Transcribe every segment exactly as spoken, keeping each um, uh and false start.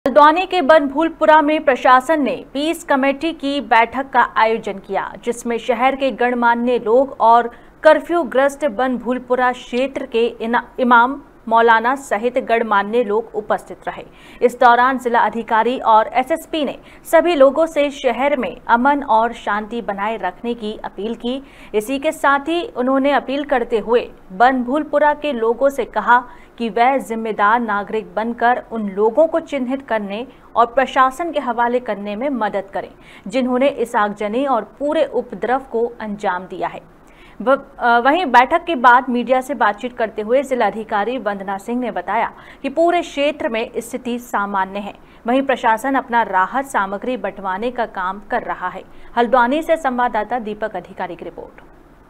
हल्द्वानी के बनभूलपुरा में प्रशासन ने पीस कमेटी की बैठक का आयोजन किया, जिसमें शहर के गणमान्य लोग और कर्फ्यू ग्रस्त बनभूलपुरा क्षेत्र के इमाम मौलाना सहित गणमान्य लोग उपस्थित रहे। इस दौरान जिला अधिकारी और एसएसपी ने सभी लोगों से शहर में अमन और शांति बनाए रखने की अपील की। इसी के साथ ही उन्होंने अपील करते हुए बनभूलपुरा के लोगों से कहा कि वह जिम्मेदार नागरिक बनकर उन लोगों को चिन्हित करने और प्रशासन के हवाले करने में मदद करें, जिन्होंने इस आगजनी और पूरे उपद्रव को अंजाम दिया है। वहीं बैठक के बाद मीडिया से बातचीत करते हुए जिलाधिकारी वंदना सिंह ने बताया कि पूरे क्षेत्र में स्थिति सामान्य है। वहीं प्रशासन अपना राहत सामग्री बंटवाने का काम कर रहा है। हल्द्वानी से संवाददाता दीपक अधिकारी की रिपोर्ट।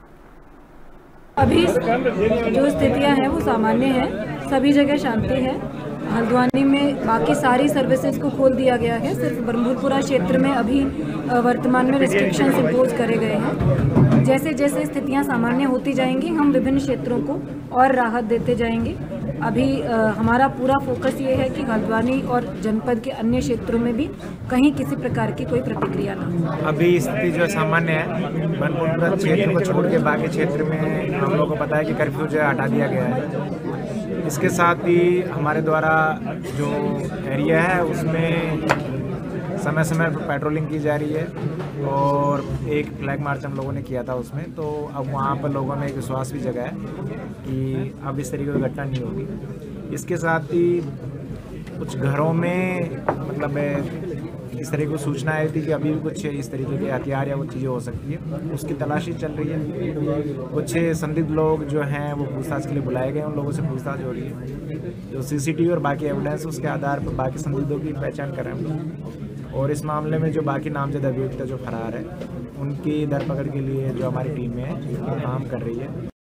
अभी जो स्थितियां हैं वो सामान्य हैं, सभी जगह शांति है। हल्द्वानी में बाकी सारी सर्विसेज को खोल दिया गया है। सिर्फ बनभूलपुरा क्षेत्र में अभी वर्तमान में रिस्ट्रिक्शंस इम्पोज करे गए हैं। जैसे जैसे स्थितियां सामान्य होती जाएंगी, हम विभिन्न क्षेत्रों को और राहत देते जाएंगे। अभी आ, हमारा पूरा फोकस ये है कि हल्द्वानी और जनपद के अन्य क्षेत्रों में भी कहीं किसी प्रकार की कोई प्रतिक्रिया ना हो। अभी स्थिति जो सामान्य है, बनभूलपुरा क्षेत्र को छोड़ के बाकी क्षेत्र में हम लोगों को पता है कि कर्फ्यू जो है हटा दिया गया है। इसके साथ ही हमारे द्वारा जो एरिया है उसमें समय समय पर पेट्रोलिंग की जा रही है और एक फ्लैग मार्च हम लोगों ने किया था उसमें। तो अब वहाँ पर लोगों में एक विश्वास भी जगा है कि अब इस तरीके की घटना नहीं होगी। इसके साथ ही कुछ घरों में मतलब इस तरीके की सूचना आई थी कि अभी भी कुछ इस तरीके के हथियार या वो चीज़ें हो सकती है, उसकी तलाशी चल रही है। कुछ संदिग्ध लोग जो हैं वो पूछताछ के लिए बुलाए गए, उन लोगों से पूछताछ हो रही है। जो सीसीटीवी और बाकी एविडेंस उसके आधार पर बाकी संदिग्धों की पहचान कर रहे हैं हम लोग। और इस मामले में जो बाकी नामजद अभियुक्त जो फरार है उनकी धरपकड़ के लिए जो हमारी टीम है वो काम कर रही है।